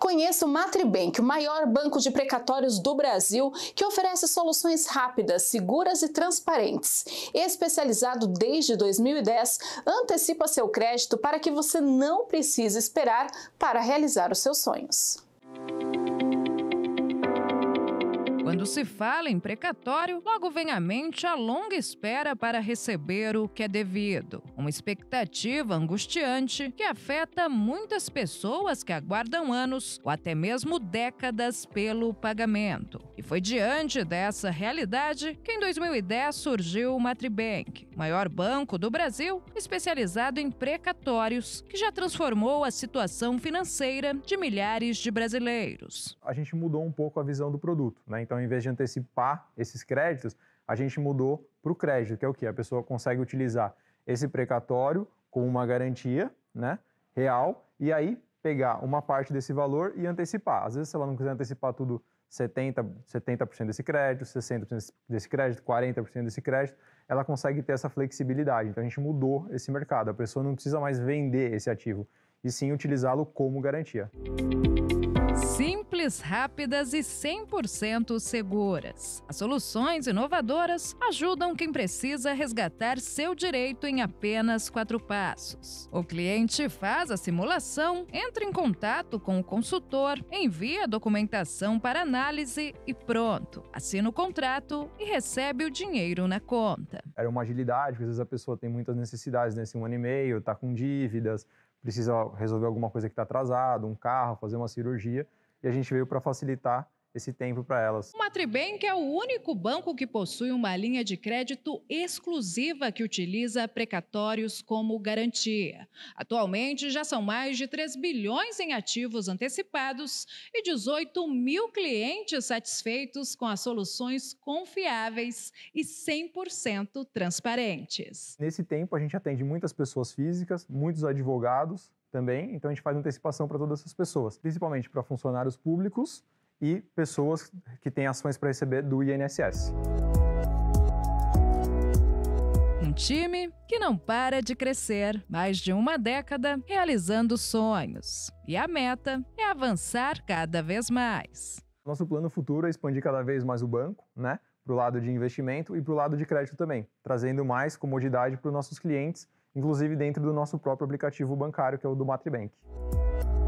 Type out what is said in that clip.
Conheça o Matribank, o maior banco de precatórios do Brasil, que oferece soluções rápidas, seguras e transparentes. Especializado desde 2010, antecipa seu crédito para que você não precise esperar para realizar os seus sonhos. Quando se fala em precatório, logo vem à mente a longa espera para receber o que é devido. Uma expectativa angustiante que afeta muitas pessoas que aguardam anos ou até mesmo décadas pelo pagamento. E foi diante dessa realidade que em 2010 surgiu o Matribank, maior banco do Brasil especializado em precatórios, que já transformou a situação financeira de milhares de brasileiros. A gente mudou um pouco a visão do produto, né? Então, em vez de antecipar esses créditos, a gente mudou para o crédito, que é o quê? A pessoa consegue utilizar esse precatório como uma garantia, né, real, e aí pegar uma parte desse valor e antecipar. Às vezes, se ela não quiser antecipar tudo, 70% desse crédito, 60% desse crédito, 40% desse crédito, ela consegue ter essa flexibilidade. Então, a gente mudou esse mercado. A pessoa não precisa mais vender esse ativo, e sim utilizá-lo como garantia. Simples, rápidas e 100% seguras. As soluções inovadoras ajudam quem precisa resgatar seu direito em apenas 4 passos. O cliente faz a simulação, entra em contato com o consultor, envia a documentação para análise e pronto. Assina o contrato e recebe o dinheiro na conta. Era uma agilidade, porque às vezes a pessoa tem muitas necessidades nesse 1 ano e meio, está com dívidas, precisa resolver alguma coisa que está atrasado, um carro, fazer uma cirurgia, e a gente veio para facilitar esse tempo para elas. O Matribank é o único banco que possui uma linha de crédito exclusiva que utiliza precatórios como garantia. Atualmente, já são mais de 3 bilhões em ativos antecipados e 18 mil clientes satisfeitos com as soluções confiáveis e 100% transparentes. Nesse tempo, a gente atende muitas pessoas físicas, muitos advogados também, então a gente faz antecipação para todas essas pessoas, principalmente para funcionários públicos e pessoas que têm ações para receber do INSS. Um time que não para de crescer, mais de uma década realizando sonhos. E a meta é avançar cada vez mais. Nosso plano futuro é expandir cada vez mais o banco, né, para o lado de investimento e para o lado de crédito também, trazendo mais comodidade para os nossos clientes, inclusive dentro do nosso próprio aplicativo bancário, que é o do Matribank.